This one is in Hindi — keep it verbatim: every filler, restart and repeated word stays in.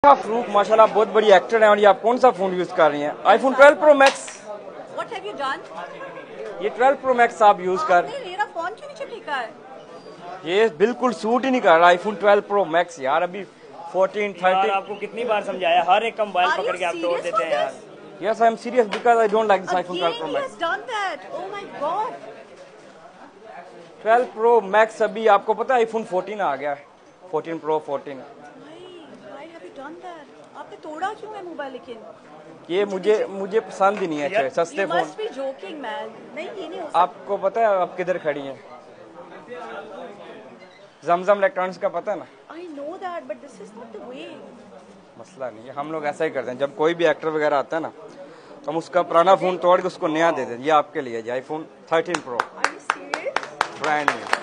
फ्रूक माशाल्लाह बहुत बड़ी एक्टर है। और ये आप कौन सा फोन यूज कर रही हैं? IPhone twelve pro max. What have you done? ये ट्वेल्व प्रो मैक्स आप यूज कर। आपने मेरा फोन क्यों नीचे फेंका है? ये बिल्कुल सूट ही नहीं कर रहा आईफोन ट्वेल्व प्रो मैक्स यार। अभी फोर्टीन थर्टीन आपको कितनी बार समझाया, हर एक का मोबाइल Are पकड़ you के आप तोड़ serious देते हैं for यार। this? Yes I am serious because I don't like this iPhone twelve pro Again, he max. has done that. Oh my God. Twelve pro max अभी आपको पता है आईफोन फोर्टीन आ गया है। Fourteen pro fourteen. Why? Why have you done that? आपने तोड़ा क्यों है मोबाइल लेकिन? ये मुझे मुझे पसंद ही नहीं है अच्छे सस्ते You phone. must be joking, man. नहीं ये नहीं हो सकता. आपको पता है आप किधर खड़ी हैं? जमजम इलेक्ट्रॉनिक्स का पता है ना? I know that, but this is not the way. मसला नहीं है, हम लोग ऐसा ही करते हैं। जब कोई भी एक्टर वगैरह आता है ना तो हम उसका पुराना फोन तोड़ के उसको नया दे दें। ये आपके लिए iPhone thirteen pro Are you serious? Brand new.